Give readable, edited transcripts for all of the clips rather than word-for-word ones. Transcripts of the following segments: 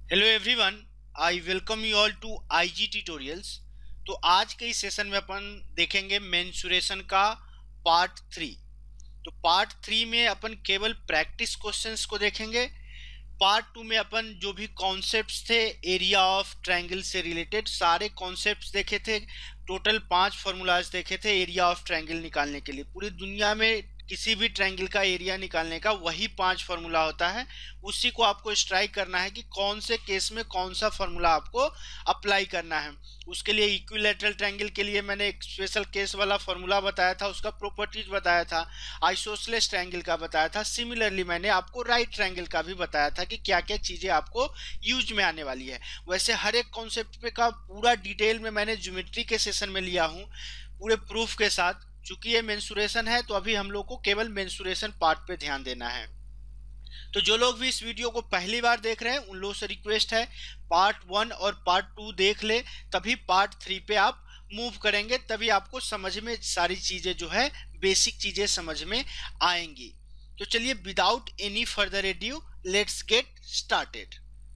Hello everyone, I welcome you all to IG tutorials. तो आज के इस सेशन में अपन देखेंगे मेंसुरेशन का पार्ट 3। तो पार्ट 3 में अपन केवल प्रैक्टिस क्वेश्चंस को देखेंगे। पार्ट 2 में अपन जो भी कॉन्सेप्ट्स थे एरिया ऑफ ट्रायंगल से रिलेटेड सारे कॉन्सेप्ट्स देखे थे। टोटल 5 फॉर्मूलाज देखे थे एरिया ऑफ ट्रायंगल निकालने के लिए। पूरी दुनिया में किसी भी ट्रायंगल का एरिया निकालने का वही 5 फॉर्मूला होता है। उसी को आपको स्ट्राइक करना है कि कौन से केस में कौन सा फॉर्मूला आपको अप्लाई करना है। उसके लिए इक्विलैटरल ट्रायंगल के लिए मैंने एक स्पेशल केस वाला फॉर्मूला बताया था, उसका प्रॉपर्टीज बताया था। आइसोसेलेस ट्रायंगल का बताया था। सिमिलरली मैंने आपको राइट ट्रायंगल का भी बताया था कि क्या क्या चीजें आपको यूज में आने वाली है। वैसे हर एक कॉन्सेप्ट पे का पूरा डिटेल में मैंने ज्योमेट्री के सेशन में लिया हूँ पूरे प्रूफ के साथ। चूंकि ये मेंसुरेशन है तो अभी हम लोग को केवल मेंसुरेशन पार्ट पे ध्यान देना है। तो जो लोग भी इस वीडियो को पहली बार देख रहे हैं उन लोगों से रिक्वेस्ट है पार्ट 1 और पार्ट 2 देख ले, तभी पार्ट 3 पे आप मूव करेंगे, तभी आपको समझ में सारी चीजें जो है बेसिक चीजें समझ में आएंगी। तो चलिए without any further adieu let's get started.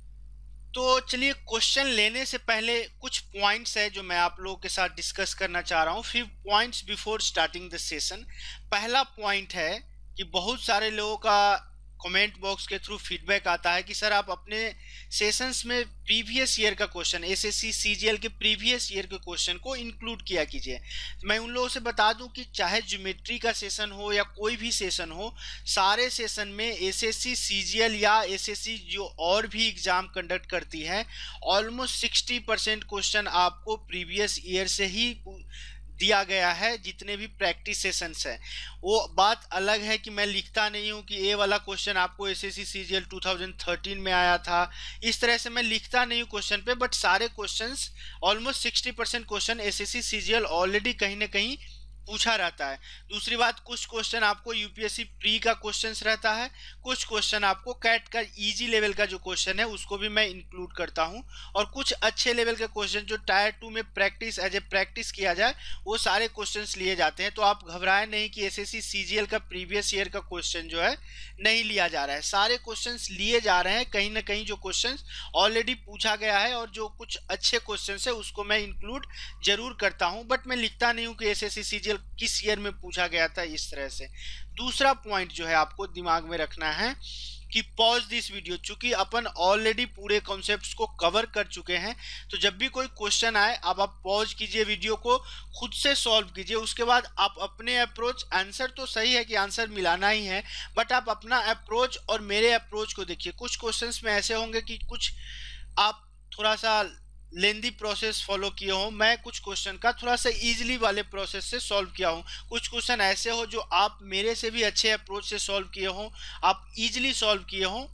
तो चलिए क्वेश्चन लेने से पहले कुछ पॉइंट्स है जो मैं आप लोगों के साथ डिस्कस करना चाह रहा हूँ। 5 points before starting the session. पहला पॉइंट है कि बहुत सारे लोगों का कमेंट बॉक्स के थ्रू फीडबैक आता है कि सर आप अपने सेशंस में प्रीवियस ईयर का क्वेश्चन एसएससी सीजीएल के प्रीवियस ईयर के क्वेश्चन को इंक्लूड किया कीजिए। मैं उन लोगों से बता दूं कि चाहे ज्योमेट्री का सेशन हो या कोई भी सेशन हो, सारे सेशन में एसएससी सीजीएल या एसएससी जो और भी एग्जाम कंडक्ट करती है ऑलमोस्ट 60% क्वेश्चन आपको प्रीवियस ईयर से ही दिया गया है। जितने भी प्रैक्टिस सेशंस है, वो बात अलग है कि मैं लिखता नहीं हूँ कि ये वाला क्वेश्चन आपको एसएससी सीजीएल 2013 में आया था, इस तरह से मैं लिखता नहीं हूँ क्वेश्चन पे। बट सारे questions almost 60% question SSC CGL already कहीं ना कहीं पूछा रहता है। दूसरी बात, कुछ क्वेश्चन आपको यूपीएससी प्री का क्वेश्चंस रहता है, कुछ क्वेश्चन आपको कैट का इजी लेवल का जो क्वेश्चन है उसको भी मैं इंक्लूड करता हूं, और कुछ अच्छे लेवल के क्वेश्चन जो टायर 2 में प्रैक्टिस एज ए प्रैक्टिस किया जाए वो सारे क्वेश्चंस लिए जाते हैं। तो आप घबराएं नहीं कि एसएससी सीजीएल का प्रीवियस ईयर का क्वेश्चन जो है नहीं लिया जा रहा है। सारे क्वेश्चन लिए जा रहे हैं। कहीं ना कहीं जो क्वेश्चन ऑलरेडी पूछा गया है और जो कुछ अच्छे क्वेश्चन है उसको मैं इंक्लूड जरूर करता हूं, बट मैं लिखता नहीं हूं कि एसएससी सीजीएल किस ईयर में पूछा गया था इस तरह से। दूसरा पॉइंट जो है आपको दिमाग में रखना है कि पॉज दिस वीडियो। चूंकि अपन ऑलरेडी पूरे कॉन्सेप्ट्स को कवर कर चुके हैं, तो जब भी कोई क्वेश्चन आए आप पॉज कीजिए, वीडियो को खुद से सॉल्व कीजिए। उसके बाद आप अपने अप्रोच, आंसर तो सही है कि आंसर मिलाना ही है, बट आप अपना अप्रोच और मेरे अप्रोच को देखिए। कुछ क्वेश्चंस में ऐसे होंगे कि कुछ आप थोड़ा सा लेंदी प्रोसेस फॉलो किए हो, मैं कुछ क्वेश्चन का थोड़ा सा इजीली वाले प्रोसेस से सॉल्व किया हूँ। कुछ क्वेश्चन ऐसे हो जो आप मेरे से भी अच्छे अप्रोच से सॉल्व किए हो, आप इजीली सॉल्व किए हो,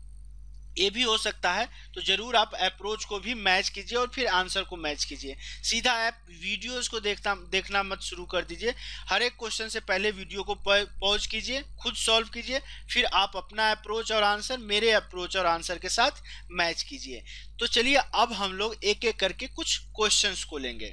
ये भी हो सकता है। तो जरूर आप अप्रोच को भी मैच कीजिए और फिर आंसर को मैच कीजिए। सीधा आप वीडियोस को देखना मत शुरू कर दीजिए। हर एक क्वेश्चन से पहले वीडियो को पॉज कीजिए, खुद सॉल्व कीजिए, फिर आप अपना अप्रोच और आंसर मेरे अप्रोच और आंसर के साथ मैच कीजिए। तो चलिए अब हम लोग एक एक करके कुछ क्वेश्चंस को लेंगे।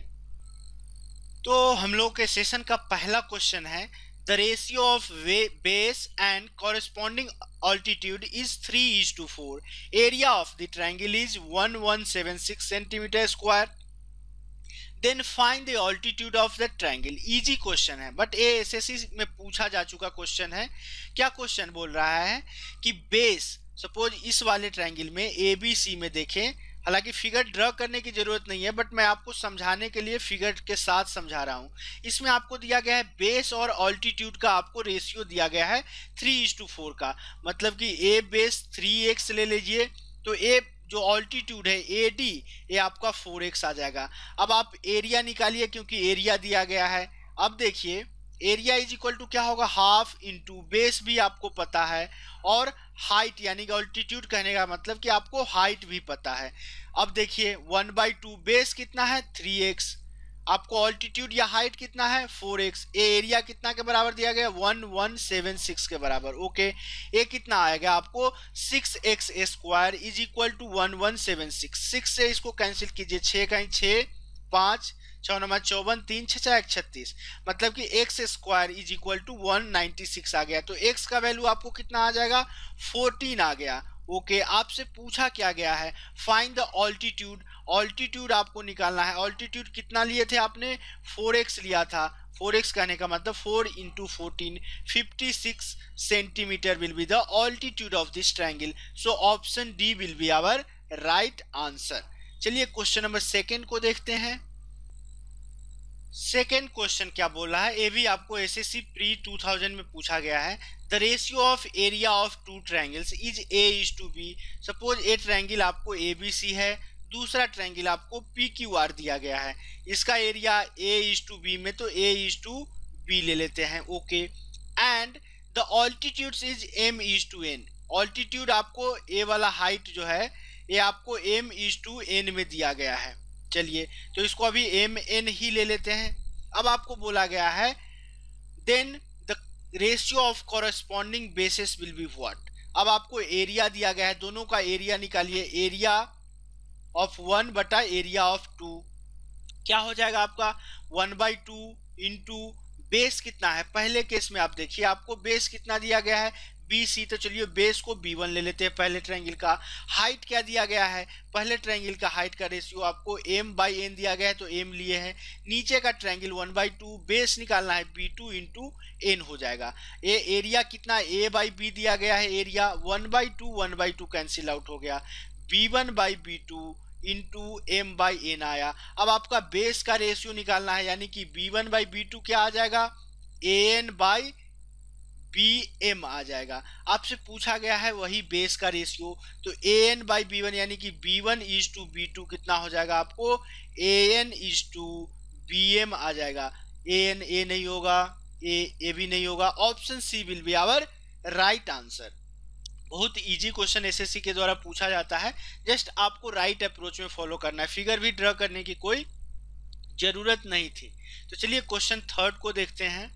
तो हम लोग के सेशन का पहला क्वेश्चन है, the ratio of base and corresponding altitude is 3:4. Area of the triangle is 1176 centimeter square. Then find the altitude of the triangle. Easy question है, बट ये एसएससी में पूछा जा चुका क्वेश्चन है। क्या क्वेश्चन बोल रहा है कि बेस, सपोज इस वाले ट्रायंगल में एबीसी में देखें, हालांकि फिगर ड्रॉ करने की जरूरत नहीं है, बट मैं आपको समझाने के लिए फिगर के साथ समझा रहा हूं। इसमें आपको दिया गया है बेस और ऑल्टीट्यूड का आपको रेशियो दिया गया है 3:4 का, मतलब कि ए बेस 3x ले लीजिए, तो ए जो ऑल्टीट्यूड है एडी, ये आपका 4x आ जाएगा। अब आप एरिया निकालिए क्योंकि एरिया दिया गया है। अब देखिए एरिया इज इक्वल टू क्या होगा, हाफ इंटू बेस भी आपको पता है, और हाइट यानी कि ऑल्टीट्यूड कहने का मतलब कि आपको हाइट भी पता है। अब देखिए 1/2 बेस कितना है 3x, आपको ऑल्टीट्यूड या हाइट कितना है 4x, एरिया कितना के बराबर दिया गया 1176 के बराबर। ओके, ये कितना आएगा आपको 6x square is equal to 1176। 6 से इसको कैंसिल कीजिए, 6 का 6, 5 6 नंबर 54, 3 6 1 36, मतलब कि x square is equal to 196 आ गया। तो एक्स का वैल्यू आपको कितना आ जाएगा 14 आ गया। ओके, आपसे पूछा क्या गया है, फाइंड द ऑल्टीट्यूड। ऑल्टीट्यूड आपको निकालना है। ऑल्टीट्यूड कितना लिए थे आपने, 4x लिया था। 4x कहने का मतलब 4 into 14, 56 centimetre will be the altitude of this triangle. So option D will be our right answer. चलिए क्वेश्चन नंबर सेकेंड को देखते हैं। सेकेंड क्वेश्चन क्या बोला है, ये भी आपको एसएससी प्री 2000 में पूछा गया है। The ratio of area of two triangles is A:B। Suppose a triangle आपको ABC है, दूसरा ट्रायंगल आपको PQR दिया गया है। इसका एरिया A:B में तो A:B ले लेते हैं। Okay, and the altitudes is M:N। Altitude आपको ए वाला हाइट जो है ये आपको M:N में दिया गया है। चलिए तो इसको अभी MN ही ले लेते हैं। अब आपको बोला गया है then the ratio of corresponding bases will be what. अब आपको एरिया दिया गया है, दोनों का एरिया निकालिए। एरिया ऑफ 1 बटा एरिया ऑफ 2 क्या हो जाएगा आपका, 1/2 इंटू बेस कितना है। पहले केस में आप देखिए आपको बेस कितना दिया गया है, BC। तो चलिए बेस को B1 ले लेते हैं पहले ट्रायंगल का। हाइट क्या दिया गया है, पहले ट्रायंगल का हाइट का रेशियो आपको M/N दिया गया है तो M लिए हैं। नीचे का ट्रायंगल 1/2, बेस निकालना है B2 इंटू N हो जाएगा। ये एरिया कितना A/B दिया गया है, एरिया 1/2 1/2 कैंसिल आउट हो गया, B1/B2 इंटू M/N आया। अब आपका बेस का रेशियो निकालना है, यानी कि B1/B2 क्या आ जाएगा, AN/BM आ जाएगा। आपसे पूछा गया है वही बेस का रेशियो, तो AN/B1 यानी कि B1:B2 कितना हो जाएगा आपको, AN:BM आ जाएगा। AN A नहीं होगा, A भी नहीं होगा। Option C will be our right answer. बहुत इजी क्वेश्चन एसएससी के द्वारा पूछा जाता है, जस्ट आपको राइट अप्रोच में फॉलो करना है, फिगर भी ड्रॉ करने की कोई जरूरत नहीं थी। तो चलिए क्वेश्चन थर्ड को देखते हैं।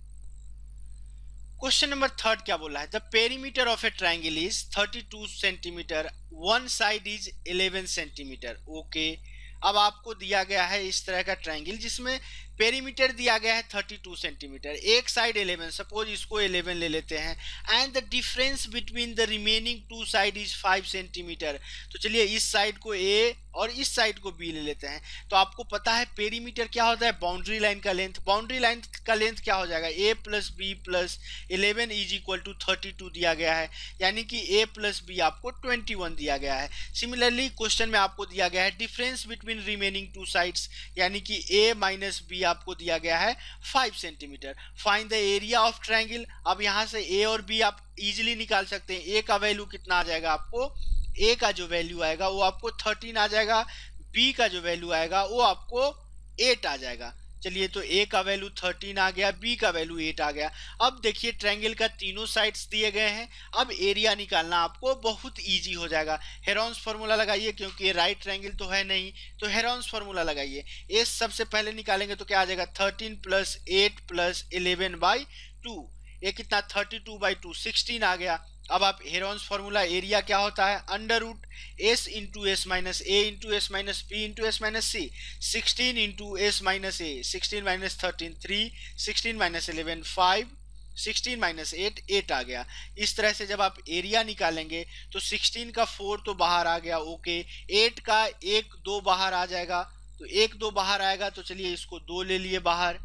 क्वेश्चन नंबर थर्ड क्या बोला है, the perimeter of a triangle is 32 centimetre, one side is 11 centimetre. Okay, अब आपको दिया गया है इस तरह का ट्रायंगल जिसमें पेरीमीटर दिया गया है 32 सेंटीमीटर, एक साइड 11, सपोज इसको 11 ले लेते हैं, and the difference between the remaining two side is 5 centimetre. तो चलिए इस साइड को A और इस साइड को B ले लेते हैं। तो आपको पता है पेरीमीटर क्या होता है, बाउंड्री लाइन का लेंथ। बाउंड्री लाइन का लेंथ क्या हो जाएगा, A + B + 11 = 32 दिया गया है, यानी कि A + B आपको 21 दिया गया है। सिमिलरली क्वेश्चन में आपको दिया गया है difference between remaining two sides, यानी कि A - B आपको दिया गया है 5 centimetre. Find the area of triangle. अब यहाँ से A और B आप इजीली निकाल सकते हैं। A का वैल्यू कितना आ जाएगा आपको, A का जो वैल्यू आएगा वो आपको 13 आ जाएगा, B का जो वैल्यू आएगा वो आपको 8 आ जाएगा। चलिए तो A का वैल्यू 13 आ गया, B का वैल्यू 8 आ गया। अब देखिए ट्रायंगल का तीनों साइड्स दिए गए हैं, अब एरिया निकालना आपको बहुत इजी हो जाएगा। हेरोन्स फार्मूला लगाइए, क्योंकि ये राइट ट्रायंगल तो है नहीं, तो हेरोन्स फार्मूला लगाइए। A सबसे पहले निकालेंगे तो क्या आ जाएगा, 13 + 8 + 11/2, ये कितना 32/2 16 आ गया। अब आप हेरोन्स फार्मूला, एरिया क्या होता है, √S × S - A × S - B × S - C, 16 × S - A, 16 - 13 3, 16 - 11 5, 16 - 8 8 आ गया। इस तरह से जब आप एरिया निकालेंगे तो 16 का 4 तो बाहर आ गया, ओके, 8 का 1 2 बाहर आ जाएगा, तो 1 2 बाहर आएगा, तो चलिए इसको 2 ले लिए बाहर,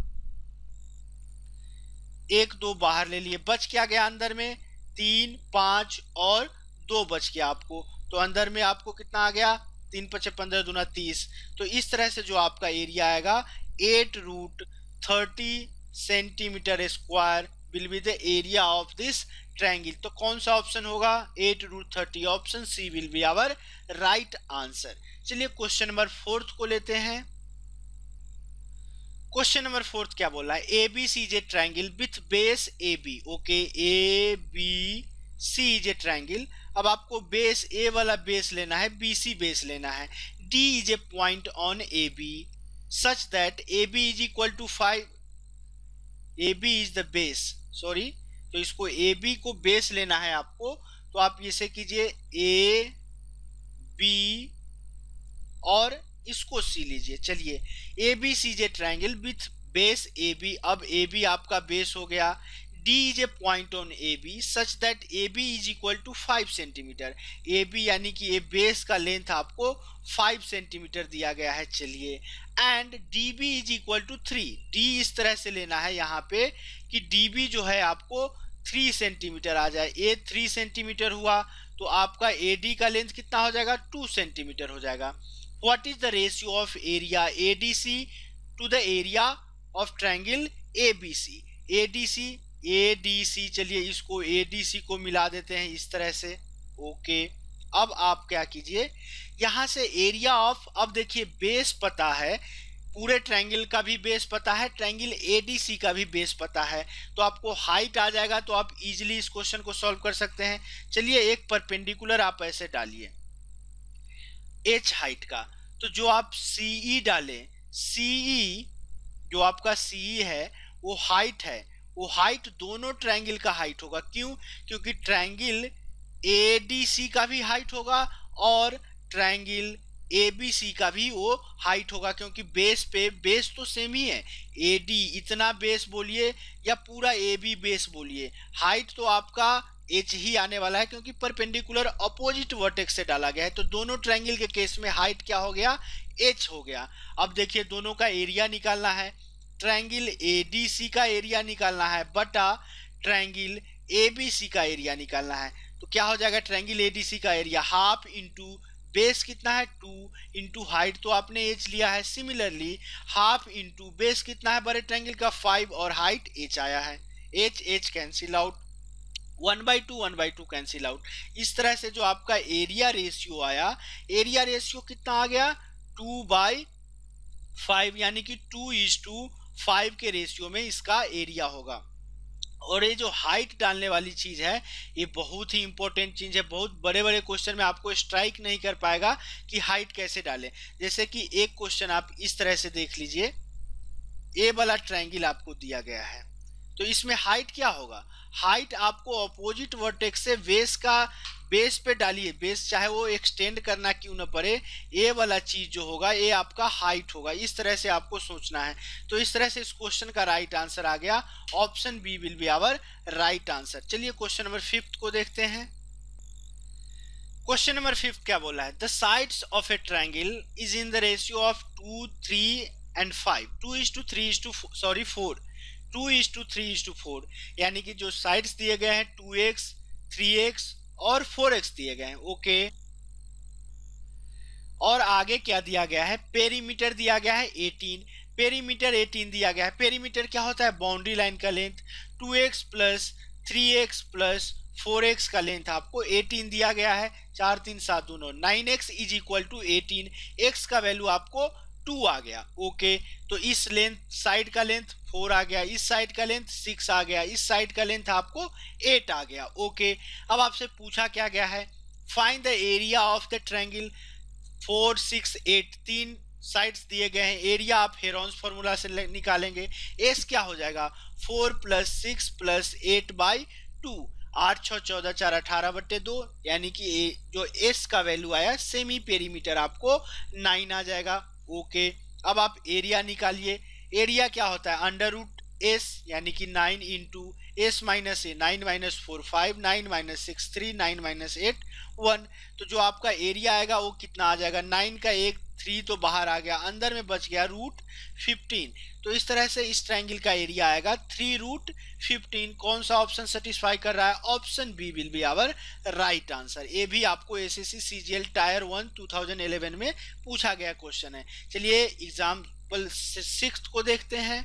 1 2 बाहर ले लिए, बच क्या गया अंदर में, 3 5 और 2 बच गया आपको। तो अंदर में आपको कितना आ गया, 3 × 5 = 15 दूना 30। तो इस तरह से जो आपका एरिया आएगा 8√30 centimetre square will be the area of this triangle. तो कौन सा ऑप्शन होगा, 8√30, option C will be our right answer. चलिए क्वेश्चन नंबर 4 को लेते हैं। क्वेश्चन नंबर 4 क्या बोला है, ABC is a triangle with base AB। Okay, ABC is a triangle। अब आपको बेस A वाला बेस लेना है, BC बेस लेना है। D is a point on AB such that AB is equal to 5। AB is the base, sorry, तो इसको AB को बेस लेना है आपको, तो आप इसे कीजिए A B और इसको C लीजिए। चलिए ABC जे ट्रायंगल विथ बेस AB, अब AB आपका बेस हो गया, D is a point on AB such that AB is equal to 5 centimetre. AB यानी कि ये बेस का लेंथ आपको 5 सेंटीमीटर दिया गया है। चलिए, and DB is equal to 3। D इस तरह से लेना है यहाँ पे कि DB जो है आपको 3 सेंटीमीटर आ जाए। A 3 सेंटीमीटर हुआ तो आपका AD का लेंथ कितना हो जाएगा, 2 सेंटीमीटर हो जाएगा। What is the ratio of area ADC to the area of triangle ABC? ADC, चलिए इसको ADC को मिला देते हैं इस तरह से। ओके, अब आप क्या कीजिए, यहां से एरिया ऑफ, अब देखिए बेस पता है, पूरे ट्रायंगल का भी बेस पता है, ट्रायंगल ADC का भी बेस पता है, तो आपको हाइट आ जाएगा। तो आप इजीली इस क्वेश्चन को सॉल्व कर सकते हैं। चलिए, एक परपेंडिकुलर आप ऐसे डालिए H हाइट का, तो जो आप CE डालें, CE जो आपका CE है वो हाइट है, वो हाइट दोनों ट्रायंगल का हाइट होगा। क्यों? क्योंकि ट्रायंगल ADC का भी हाइट होगा और ट्रायंगल ABC का भी वो हाइट होगा, क्योंकि बेस तो सेम ही है। AD इतना बेस बोलिए या पूरा AB बेस बोलिए, हाइट तो आपका H ही आने वाला है, क्योंकि परपेंडिकुलर अपोजिट वर्टेक्स से डाला गया है। तो दोनों ट्रायंगल के केस में हाइट क्या हो गया, H हो गया। अब देखिए, दोनों का एरिया निकालना है। ट्रायंगल ADC का एरिया निकालना है बटा ट्रायंगल ABC का एरिया निकालना है। तो क्या हो जाएगा, ट्रायंगल ADC का एरिया हाफ इंटू बेस कितना है 2 इंटू हाइट तो आपने H लिया है। सिमिलरली हाफ इंटू बेस कितना है बड़े ट्रायंगल का 5 और हाइट H आया है। H cancel out, 1/2 cancel out. इस तरह से जो आपका एरिया रेशियो आया, एरिया रेशियो कितना आ गया, 2/5, यानी कि 2:5 के रेशियो में इसका एरिया होगा। और ये जो हाइट डालने वाली चीज है, ये बहुत ही इंपॉर्टेंट चीज है। बहुत बड़े बड़े क्वेश्चन में आपको स्ट्राइक नहीं कर पाएगा कि हाइट कैसे डालें। जैसे कि एक क्वेश्चन आप इस तरह से देख लीजिए, ए वाला ट्रायंगल आपको दिया गया है, तो इसमें हाइट क्या होगा, हाइट आपको अपोजिट वर्टेक्स से बेस पे डालिए, बेस चाहे वो एक्सटेंड करना क्यों ना पड़े, ए वाला चीज जो होगा ये आपका हाइट होगा। इस तरह से आपको सोचना है। तो इस तरह से इस क्वेश्चन का राइट आंसर आ गया, option B will be our right answer. चलिए क्वेश्चन नंबर 5 को देखते हैं। क्वेश्चन नंबर 5 क्या बोला है, the sides of a triangle is in the ratio of 2, 3 and 5, 2:3:4, यानी कि जो साइड्स दिए गए हैं 2x, 3x और 4x दिए गए हैं। ओके, और आगे क्या दिया गया है, पेरीमीटर दिया गया है 18, पेरीमीटर 18 दिया गया है। पेरीमीटर क्या होता है, बाउंड्री लाइन का length. 2x plus 3x plus 4x का लेंथ आपको 18 दिया गया है। 4 3 7 दोनों 9x is equal to 18, x का वैल्यू आपको 2 आ गया। ओके, तो इस लेंथ साइड का लेंथ 4 आ गया, इस साइड का लेंथ 6 आ गया, इस साइड का लेंथ आपको 8 आ गया। ओके, अब आपसे पूछा क्या गया है, find the area of the triangle 4, 6, 8, 3 sides दिए गए हैं। एरिया आप हेरोन्स फॉर्मूला से निकालेंगे। एस क्या हो जाएगा, 4 + 6 + 8/2, 8 6 14 4 18/2, यानी कि जो एस का वैल्यू आया सेमी पेरीमीटर आपको 9 आ जाएगा। ओके, अब आप एरिया निकालिए। एरिया क्या होता है, √S, यानी कि 9 इंटू S माइनस ए, 9 - 4 5, 9 - 6 3, 9 - 8 1। तो जो आपका एरिया आएगा वो कितना आ जाएगा, 9 का एक 3 तो बाहर आ गया, अंदर में बच गया √15। तो इस तरह से इस ट्रायंगल का एरिया आएगा 3√15। कौन सा ऑप्शन सेटिस्फाई कर रहा है, option B will be our right answer. ये भी आपको एसएससी सीजीएल टायर 1 2011 में पूछा गया क्वेश्चन है। चलिए एग्जाम्पल 6 को देखते हैं।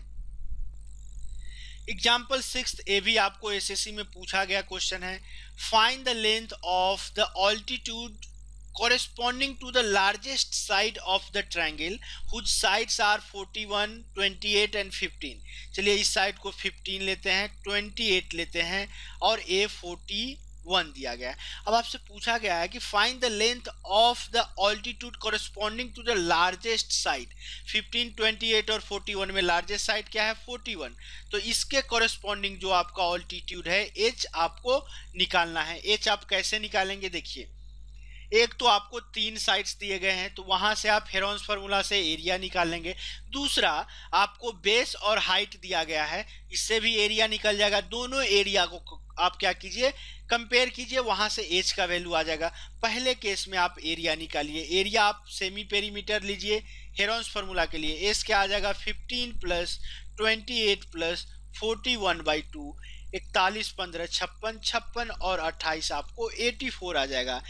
एग्जाम्पल 6 ये भी आपको एसएससी में पूछा गया क्वेश्चन है। Find the length of the altitude corresponding to the largest side of the triangle whose sides are 41, 28 and 15। चलिए इस साइड को 15 लेते हैं, 28 लेते हैं और A 41 दिया गया है। अब आपसे पूछा गया है कि find the length of the altitude corresponding to the largest side. 15, 28 और 41 में लार्जेस्ट साइड क्या है, 41। तो इसके कॉरेस्पॉन्डिंग जो आपका ऑल्टीट्यूड है H आपको निकालना है। H आप कैसे निकालेंगे, देखिए एक तो आपको 3 साइड्स दिए गए हैं, तो वहां से आप हेरोन्स फार्मूला से एरिया निकाल लेंगे। दूसरा, आपको बेस और हाइट दिया गया है, इससे भी एरिया निकल जाएगा। दोनों एरिया को आप क्या कीजिए, कंपेयर कीजिए, वहां से एच का वैल्यू आ जाएगा। पहले केस में आप एरिया निकालिए, एरिया आप सेमी पेरीमीटर लीजिए हेरोन्स फार्मूला के लिए। एस क्या आ जाएगा, 15 प्लस 28 प्लस 41/2, 41, 15, 56, 56 और 28 आपको 84 आ जाएगा।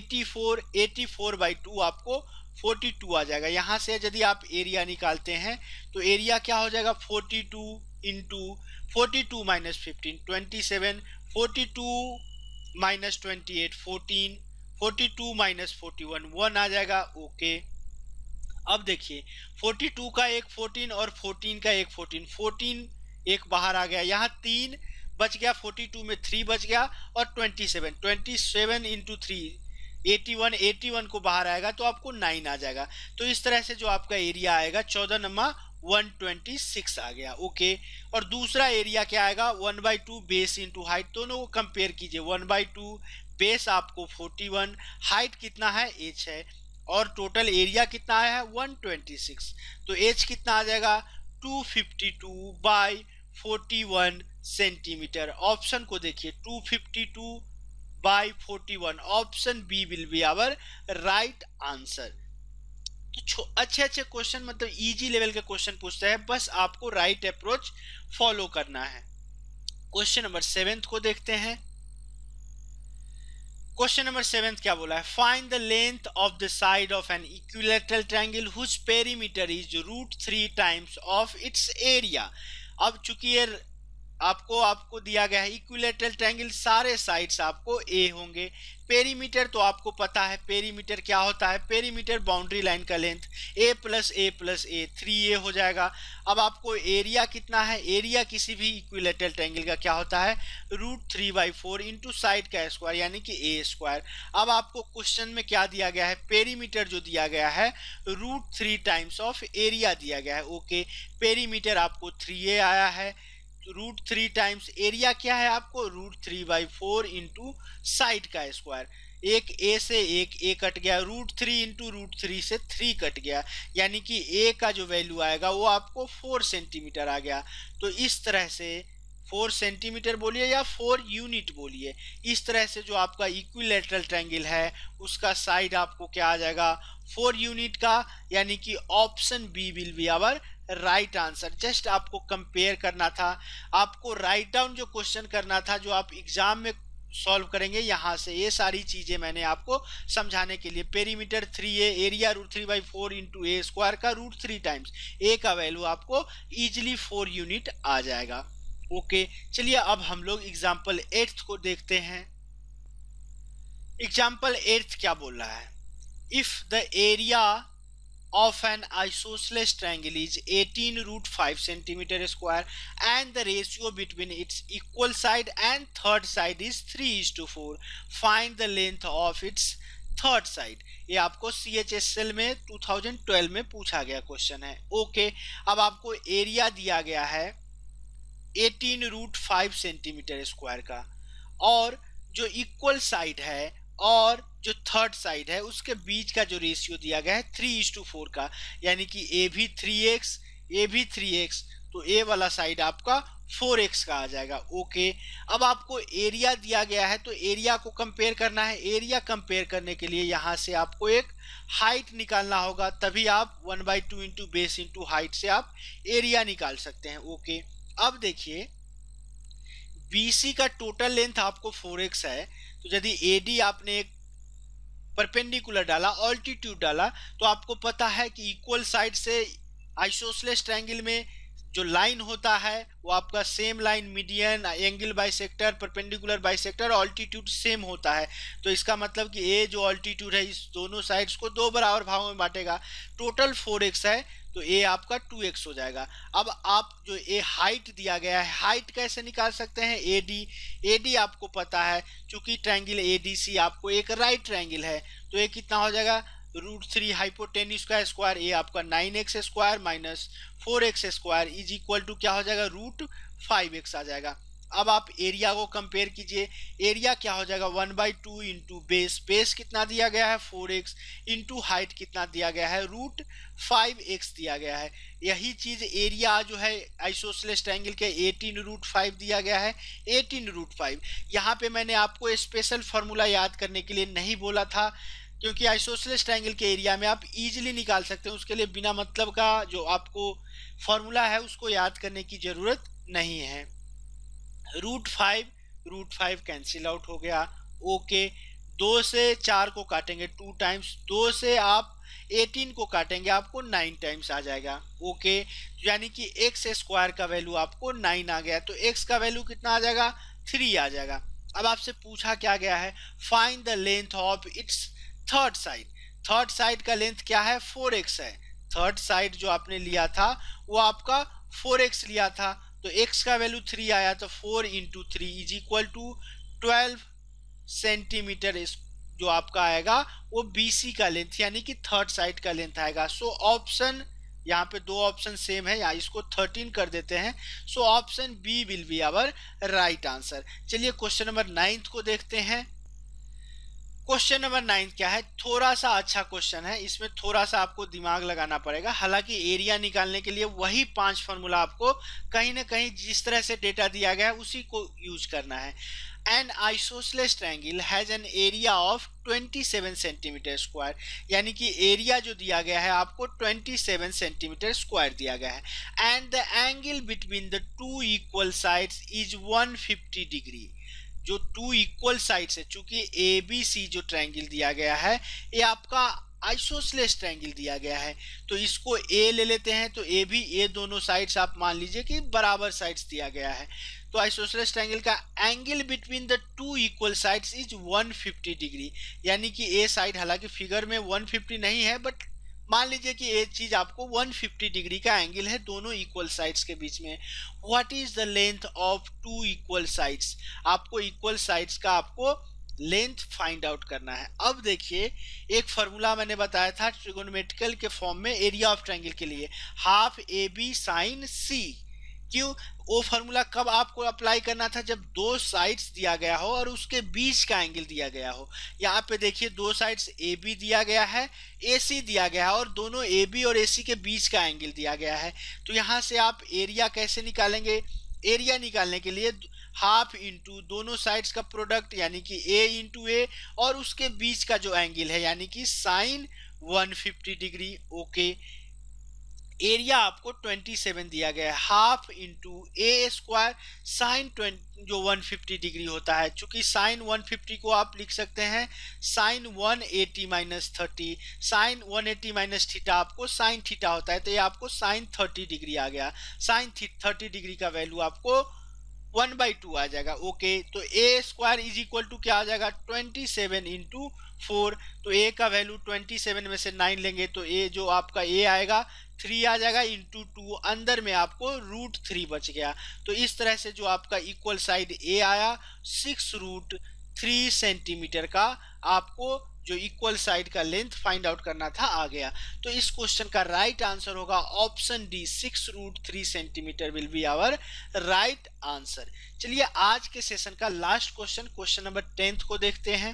84/2 आपको 42 आ जाएगा। यहाँ से यदि आप एरिया निकालते हैं तो एरिया क्या हो जाएगा, 42 इंटू 42 माइनस 15 27, 42 माइनस 28 14, 42 माइनस 41 1 आ जाएगा। ओके, अब देखिए 42 का एक 14 और 14 का एक 14, 14 एक बाहर आ गया, यहाँ 3 बच गया, 42 में 3 बच गया और 27 इंटू 3 81, 81 को बाहर आएगा तो आपको 9 आ जाएगा। तो इस तरह से जो आपका एरिया आएगा 14 नमा 126 आ गया। ओके, और दूसरा एरिया क्या आएगा, 1/2 बेस इंटू हाइट, दोनों को कंपेयर कीजिए। 1/2 बेस आपको 41, हाइट कितना है, एच है, और टोटल एरिया कितना आया है 126, तो एच कितना आ जाएगा 252/41 सेंटीमीटर। ऑप्शन को देखिए 252/41, option B will be our right answer. तो अच्छे अच्छे क्वेश्चन, मतलब इजी लेवल के क्वेश्चन पूछते हैं, बस आपको राइट अप्रोच फॉलो करना है। क्वेश्चन नंबर 7 को देखते हैं। क्वेश्चन नंबर 7 क्या बोला है, find the length of the side of an equilateral triangle whose perimeter is √3 times of its area. अब चूंकि ये आपको दिया गया है इक्विलैटरल ट्रायंगल, सारे साइड्स आपको ए होंगे। पेरीमीटर तो आपको पता है, पेरीमीटर क्या होता है, पेरीमीटर बाउंड्री लाइन का length, a plus a 3a हो जाएगा। अब आपको एरिया कितना है, एरिया किसी भी इक्विलैटरल ट्रायंगल का क्या होता है, √3/4 इंटू साइड का स्क्वायर यानी कि a स्क्वायर। अब आपको क्वेश्चन में क्या दिया गया है, पेरीमीटर जो दिया गया है √3 टाइम्स ऑफ एरिया दिया गया है। ओके, पेरीमीटर आपको 3a आया है, √3 टाइम्स एरिया क्या है आपको √3/4 इंटू साइड का स्क्वायर। एक ए से एक ए कट गया, √3 इंटू √3 से 3 कट गया, यानी कि ए का जो वैल्यू आएगा वो आपको 4 सेंटीमीटर आ गया। तो इस तरह से 4 सेंटीमीटर बोलिए या 4 यूनिट बोलिए, इस तरह से जो आपका इक्विलैटरल ट्रायंगल है उसका साइड आपको क्या आ जाएगा 4 यूनिट का, यानी कि option B will be our right answer. Just आपको कंपेयर करना था, आपको राइट डाउन जो क्वेश्चन करना था जो आप एग्जाम में सॉल्व करेंगे, यहाँ से ये सारी चीजें मैंने आपको समझाने के लिए। Perimeter 3a, area √3/4 into a square का √3 टाइम्स ए का वैल्यू आपको इजिली 4 यूनिट आ जाएगा। ओके, चलिए अब हम लोग एग्जाम्पल 8 को देखते हैं। एग्जाम्पल 8 क्या बोल रहा है, if the area of an isosceles triangle is 18√5 centimeter square and the ratio between its equal side and third side is 3:4, find the length of its third side. ये आपको CHSL में 2012 में पूछा गया क्वेश्चन है। ओके, अब आपको area दिया गया है 18√5 सेंटीमीटर स्क्वायर का, और जो इक्वल साइड है और जो थर्ड साइड है उसके बीच का जो रेशियो दिया गया है 3:4 का, यानी कि ए भी 3x, तो ए वाला साइड आपका 4x का आ जाएगा। ओके, अब आपको एरिया दिया गया है तो एरिया को कंपेयर करना है। एरिया कंपेयर करने के लिए यहाँ से आपको एक हाइट निकालना होगा, तभी आप 1/2 इंटू बेस इंटू हाइट से आप एरिया निकाल सकते हैं। ओके, अब देखिए BC का टोटल लेंथ आपको 4x है, तो यदि AD आपने एक परपेंडिकुलर डाला, ऑल्टीट्यूड डाला, तो आपको पता है कि इक्वल साइड से आइसोसेलेस ट्रायंगल में जो लाइन होता है वो आपका same line, median, angle bisector, perpendicular bisector, altitude same होता है। तो इसका मतलब कि ए जो ऑल्टीट्यूड है इस दोनों साइड्स को 2 बराबर भागों में बांटेगा। टोटल 4x है तो ए आपका 2x हो जाएगा। अब आप जो ए हाइट दिया गया है, हाइट कैसे निकाल सकते हैं, AD आपको पता है, चूंकि ट्रायंगल ADC आपको एक राइट ट्रायंगल है, तो ये कितना हो जाएगा √3 हाइपोटेन्यूज का स्क्वायर, ए आपका 9x square minus 4x square is equal to क्या हो जाएगा √5x आ जाएगा। अब आप एरिया को कंपेयर कीजिए, एरिया क्या हो जाएगा 1/2 इंटू बेस, बेस कितना दिया गया है 4x, इंटू हाइट कितना दिया गया है √5x दिया गया है। यही चीज एरिया जो है आइसोसेलेस ट्रायंगल के 18√5 दिया गया है, 18√5। यहाँ पे मैंने आपको स्पेशल फार्मूला याद करने के लिए नहीं बोला था, क्योंकि आइसोसेलेस ट्रायंगल के एरिया में आप इजीली निकाल सकते हैं, उसके लिए बिना मतलब का जो आपको फॉर्मूला है उसको याद करने की जरूरत नहीं है। √5 कैंसिल आउट हो गया, ओके। 2 से 4 को काटेंगे 2 टाइम्स, 2 से आप 18 को काटेंगे आपको 9 टाइम्स आ जाएगा, ओके। यानी कि एक्स स्क्वायर का वैल्यू आपको 9 आ गया, तो एक्स का वैल्यू कितना आ जाएगा 3 आ जाएगा। अब आपसे पूछा क्या गया है, find the length of its third side. Third side का लेंथ क्या है 4x है, थर्ड साइड जो आपने लिया था वो आपका 4x लिया था, तो x का वैल्यू 3 आया, तो 4 into 3 is equal to 12 centimetre जो आपका आएगा वो BC का लेंथ यानी कि थर्ड साइड का लेंथ आएगा। सो ऑप्शन, यहाँ पे 2 ऑप्शन सेम है, या इसको 13 कर देते हैं। So option B will be our right answer. चलिए क्वेश्चन नंबर 9 को देखते हैं। क्वेश्चन नंबर 9 क्या है, थोड़ा सा अच्छा क्वेश्चन है, इसमें थोड़ा सा आपको दिमाग लगाना पड़ेगा। हालांकि एरिया निकालने के लिए वही 5 फॉर्मूला आपको कहीं ना कहीं जिस तरह से डेटा दिया गया है उसी को यूज करना है। An isosceles triangle has an area of 27 centimetre square, यानी कि एरिया जो दिया गया है आपको 27 सेंटीमीटर स्क्वायर दिया गया है। And the angle between the 2 equal sides is 150 degree. जो 2 इक्वल साइड्स है, चूंकि ABC जो ट्रायंगल दिया गया है ये आपका आइसोसेलेस ट्रायंगल दिया गया है, तो इसको A ले लेते हैं, तो A भी, ये दोनों साइड्स आप मान लीजिए कि बराबर साइड्स दिया गया है। तो आइसोसेलेस ट्रायंगल का angle between the 2 equal sides is 150 degree, यानी कि A साइड, हालांकि फिगर में 150 नहीं है, बट मान लीजिए कि ये चीज आपको 150 डिग्री का एंगल है दोनों इक्वल साइड्स के बीच में। What is the length of 2 equal sides, आपको इक्वल साइड्स का आपको लेंथ फाइंड आउट करना है। अब देखिए, एक फार्मूला मैंने बताया था ट्रिगोनोमेट्रिकल के फॉर्म में एरिया ऑफ ट्रायंगल के लिए, हाफ AB साइन C। क्यों, वो फार्मूला कब आपको अप्लाई करना था, जब 2 साइड्स दिया गया हो और उसके बीच का एंगल दिया गया हो। यहाँ पे देखिए 2 साइड्स AB दिया गया है, AC दिया गया है, और दोनों AB और AC के बीच का एंगल दिया गया है। तो यहाँ से आप एरिया कैसे निकालेंगे, एरिया निकालने के लिए हाफ इंटू दोनों साइड्स का प्रोडक्ट यानी कि A इंटू A, और उसके बीच का जो एंगल है यानी कि साइन 150 डिग्री, ओके। एरिया आपको 27 दिया गया है, half into A square sine जो 150 डिग्री होता है, चूंकि साइन 150 को आप लिख सकते हैं sine 180 minus 30, sine 180 minus theta आपको साइन थीटा होता है, तो ये आपको साइन 30 डिग्री आ गया। साइन 30 डिग्री का वैल्यू आपको 1/2 आ जाएगा, ओके। तो A square is equal to क्या आ जाएगा 27 इंटू 4, तो A का वैल्यू 27 में से 9 लेंगे तो A जो आपका A आएगा 3 आ जाएगा, इंटू 2 अंदर में आपको √3 बच गया। तो इस तरह से जो आपका इक्वल साइड A आया 6√3 सेंटीमीटर का आपको जो इक्वल साइड का लेंथ फाइंड आउट करना था आ गया। तो इस क्वेश्चन का राइट आंसर होगा option D, 6√3 centimetre will be our right answer. चलिए आज के सेशन का लास्ट क्वेश्चन, क्वेश्चन नंबर 10 को देखते हैं।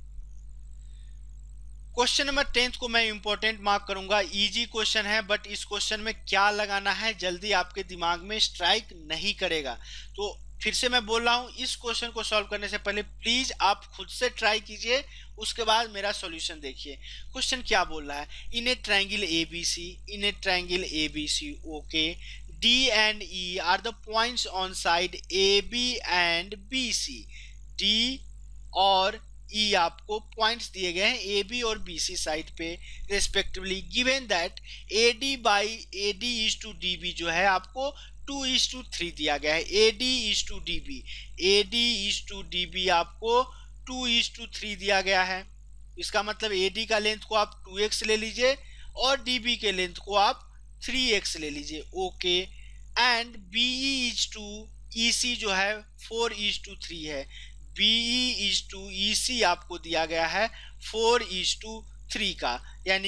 क्वेश्चन नंबर 10 को मैं इंपॉर्टेंट मार्क करूंगा, इजी क्वेश्चन है, बट इस क्वेश्चन में क्या लगाना है जल्दी आपके दिमाग में स्ट्राइक नहीं करेगा। तो फिर से मैं बोल रहा हूं, इस क्वेश्चन को सॉल्व करने से पहले प्लीज आप खुद से ट्राई कीजिए, उसके बाद मेरा सॉल्यूशन देखिए। क्वेश्चन क्या बोल रहा है, in a triangle ABC, in a triangle ABC, okay, D and E are the points on side AB and BC। D और E आपको पॉइंट्स दिए गए हैं AB और BC साइड पे respectively. Given that AD by AD is to DB जो है आपको 2:3 दिया गया है। AD is to DB, AD is to DB आपको 2:3 दिया गया है। इसका मतलब AD का लेंथ को आप 2x ले लीजिए और DB के लेंथ को आप 3x ले लीजिए, okay. And BE is to EC जो है 4:3 है, BE इज टू EC आपको दिया गया है 4:3 का, यानी कि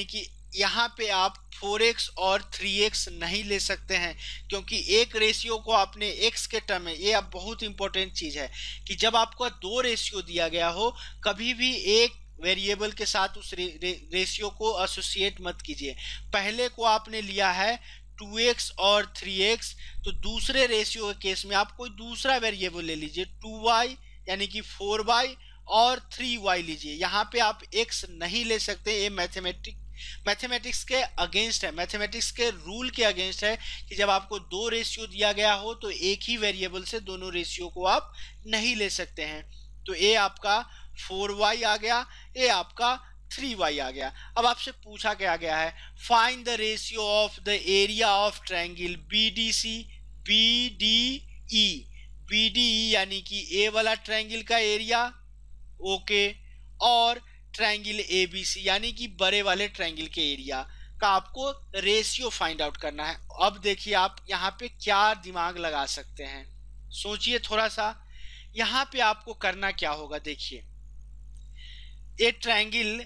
यहाँ पे आप 4x और 3x नहीं ले सकते हैं, क्योंकि एक रेशियो को आपने x के टर्म में, ये अब बहुत इंपॉर्टेंट चीज है कि जब आपको दो रेशियो दिया गया हो, कभी भी एक वेरिएबल के साथ उस रेशियो को एसोसिएट मत कीजिए। पहले को आपने लिया है 2x और 3x, तो दूसरे रेशियो के केस में आप कोई दूसरा वेरिएबल ले लीजिए, 2y यानी कि 4y और 3y लीजिए। यहाँ पे आप x नहीं ले सकते, ये मैथमेटिक्स के अगेंस्ट है, मैथमेटिक्स के रूल के अगेंस्ट है कि जब आपको दो रेशियो दिया गया हो तो एक ही वेरिएबल से दोनों रेशियो को आप नहीं ले सकते हैं। तो ये आपका 4y आ गया, ये आपका 3y आ गया। अब आपसे पूछा क्या गया है, find the ratio of the area of triangle BDC BDE। BDE यानी कि ए वाला ट्रायंगल का एरिया, ओके, और ट्रायंगल ABC यानी कि बड़े वाले ट्रायंगल के एरिया का आपको रेशियो फाइंड आउट करना है। अब देखिए आप यहाँ पे क्या दिमाग लगा सकते हैं, सोचिए थोड़ा सा। यहाँ पे आपको करना क्या होगा, देखिए ये ट्रायंगल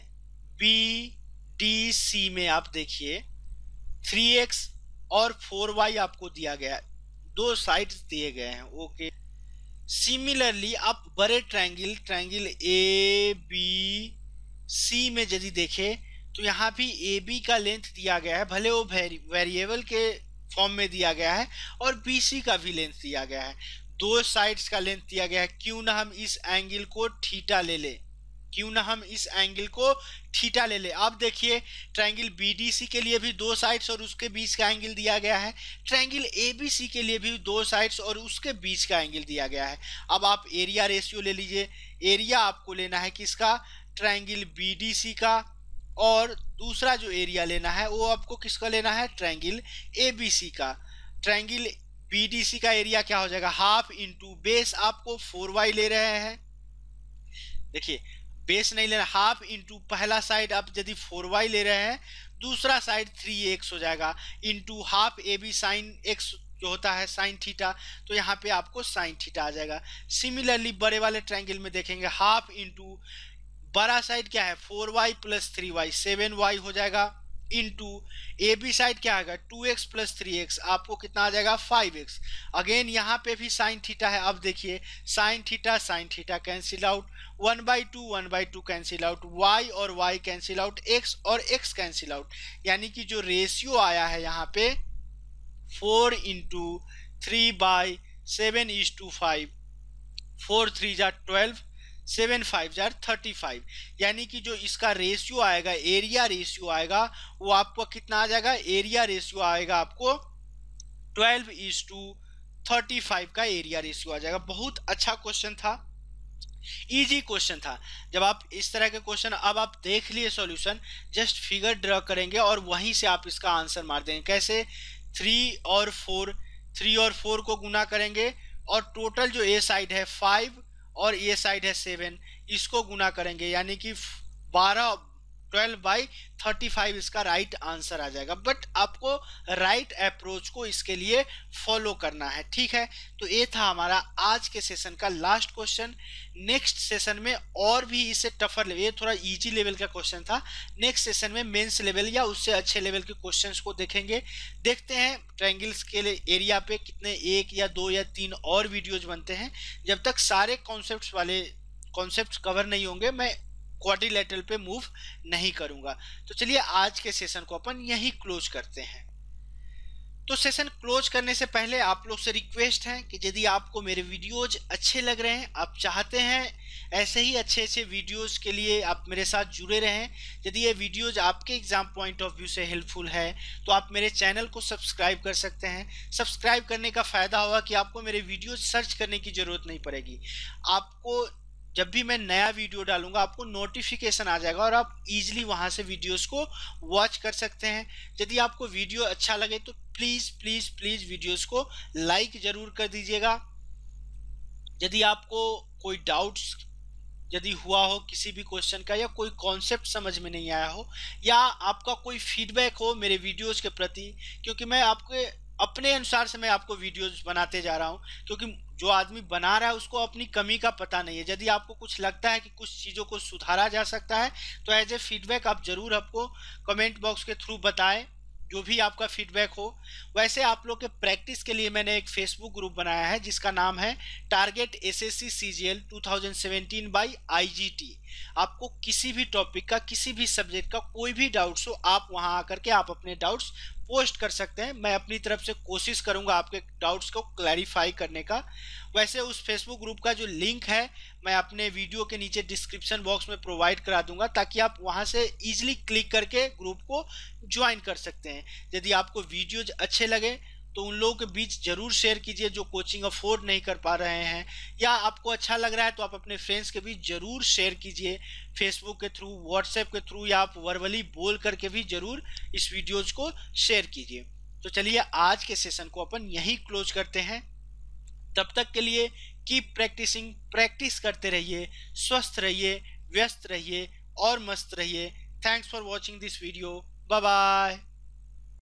BDC में आप देखिए 3x और 4y आपको दिया गया है, दो साइड्स दिए गए हैं, ओके। सिमिलरली आप बड़े ट्रायंगल ABC में यदि देखें तो यहाँ भी AB का लेंथ दिया गया है, भले वो वेरिएबल के फॉर्म में दिया गया है, और BC का भी लेंथ दिया गया है, दो साइड्स का लेंथ दिया गया है। क्यों ना हम इस एंगल को थीटा ले ले, क्यों ना हम इस एंगल को थीटा ले ले। आप देखिए ट्रायंगल BDC के लिए भी दो साइड्स और उसके बीच का एंगल दिया गया है, ट्रायंगल ABC के लिए भी दो साइड्स और उसके बीच का एंगल दिया गया है। अब आप एरिया रेशियो ले लीजिए, एरिया आपको लेना है किसका, ट्रायंगल BDC का, और दूसरा जो एरिया लेना है वो आपको किसका लेना है, ट्रायंगल ABC का। ट्रायंगल BDC का एरिया क्या हो जाएगा, हाफ इंटू बेस, आपको 4y ले रहे हैं, देखिए बेस नहीं लेना, हाफ इंटू पहला साइड आप यदि 4y ले रहे हैं, दूसरा साइड 3x हो जाएगा, into half AB sine x जो होता है साइन थीटा, तो यहाँ पे आपको साइन थीटा आ जाएगा। सिमिलरली बड़े वाले ट्रायंगल में देखेंगे, हाफ इंटू बड़ा साइड क्या है 4y प्लस 3y 7y हो जाएगा, इंटू AB साइड क्या आएगा 2x प्लस 3x, आपको कितना आ जाएगा 5x। अगेन यहाँ पे भी साइन थीटा है, अब देखिए sine theta cancel out, 1/2 cancel out, y और y कैंसिल आउट, x और x कैंसिल आउट, यानी कि जो रेशियो आया है यहाँ पे 4 इंटू 3/7:5, 4 3 जा 12, 7 5 जा 35, यानी कि जो इसका रेशियो आएगा, एरिया रेशियो आएगा, वो आपको कितना आ जाएगा, एरिया रेशियो आएगा आपको 12:35 का एरिया रेशियो आ जाएगा। बहुत अच्छा क्वेश्चन था, इजी क्वेश्चन था। जब आप इस तरह के क्वेश्चन, अब आप देख लिए सॉल्यूशन, जस्ट फिगर ड्रॉ करेंगे और वहीं से आप इसका आंसर मार देंगे। कैसे, 3 और 4 को गुना करेंगे और टोटल जो ए साइड है 5 और ये साइड है 7, इसको गुना करेंगे, यानी कि 12/35 इसका राइट आंसर आ जाएगा। बट आपको राइट अप्रोच को इसके लिए फॉलो करना है, ठीक है। तो ये था हमारा आज के सेशन का लास्ट क्वेश्चन। नेक्स्ट सेशन में और भी इससे टफर लेवल, ये थोड़ा इजी लेवल का क्वेश्चन था, नेक्स्ट सेशन में मेंस लेवल या उससे अच्छे लेवल के क्वेश्चंस को देखेंगे। देखते हैं ट्रायंगल्स के लिए एरिया पे कितने 1 या 2 या 3 और वीडियोज बनते हैं। जब तक सारे कॉन्सेप्ट्स कवर नहीं होंगे, मैं क्वाड्रिलेटरल पे मूव नहीं करूंगा। तो चलिए आज के सेशन को अपन यहीं क्लोज करते हैं। तो सेशन क्लोज करने से पहले आप लोग से रिक्वेस्ट है कि यदि आपको मेरे वीडियोज अच्छे लग रहे हैं, आप चाहते हैं ऐसे ही अच्छे वीडियोज के लिए आप मेरे साथ जुड़े रहें, यदि ये वीडियोज आपके एग्जाम पॉइंट ऑफ व्यू से हेल्पफुल है तो आप मेरे चैनल को सब्सक्राइब कर सकते हैं। सब्सक्राइब करने का फायदा होगा कि आपको मेरे वीडियोज सर्च करने की जरूरत नहीं पड़ेगी। आपको जब भी मैं नया वीडियो डालूंगा आपको नोटिफिकेशन आ जाएगा और आप इजीली वहां से वीडियोस को वॉच कर सकते हैं। यदि आपको वीडियो अच्छा लगे तो प्लीज प्लीज प्लीज वीडियोस को लाइक जरूर कर दीजिएगा। यदि आपको कोई डाउट्स यदि हुआ हो किसी भी क्वेश्चन का, या कोई कॉन्सेप्ट समझ में नहीं आया हो, या आपका कोई फीडबैक हो मेरे वीडियोस के प्रति, क्योंकि मैं आपके अपने अनुसार से मैं आपको वीडियोस बनाते जा रहा हूं, क्योंकि जो आदमी बना रहा है उसको अपनी कमी का पता नहीं है। यदि आपको कुछ लगता है कि कुछ चीज़ों को सुधारा जा सकता है तो एज ए फीडबैक आप जरूर आपको कमेंट बॉक्स के थ्रू बताएं, जो भी आपका फीडबैक हो। वैसे आप लोग के प्रैक्टिस के लिए मैंने एक फेसबुक ग्रुप बनाया है जिसका नाम है target SSC CGL 2017 by IGT. आपको किसी भी टॉपिक का, किसी भी सब्जेक्ट का कोई भी डाउट्स हो, आप वहां आकर के आप अपने डाउट्स पोस्ट कर सकते हैं। मैं अपनी तरफ से कोशिश करूंगा आपके डाउट्स को क्लैरिफाई करने का। वैसे उस फेसबुक ग्रुप का जो लिंक है मैं अपने वीडियो के नीचे डिस्क्रिप्शन बॉक्स में प्रोवाइड करा दूंगा, ताकि आप वहां से इजीली क्लिक करके ग्रुप को ज्वाइन कर सकते हैं। यदि आपको वीडियोज अच्छे लगे तो उन लोगों के बीच जरूर शेयर कीजिए जो कोचिंग अफोर्ड नहीं कर पा रहे हैं, या आपको अच्छा लग रहा है तो आप अपने फ्रेंड्स के बीच जरूर शेयर कीजिए, फेसबुक के थ्रू, व्हाट्सएप के थ्रू, या आप वर्बली बोल करके भी जरूर इस वीडियोज को शेयर कीजिए। तो चलिए आज के सेशन को अपन यहीं क्लोज करते हैं। तब तक के लिए कीप प्रैक्टिसिंग, प्रैक्टिस करते रहिए, स्वस्थ रहिए, व्यस्त रहिए और मस्त रहिए। Thanks for watching this video. Bye bye.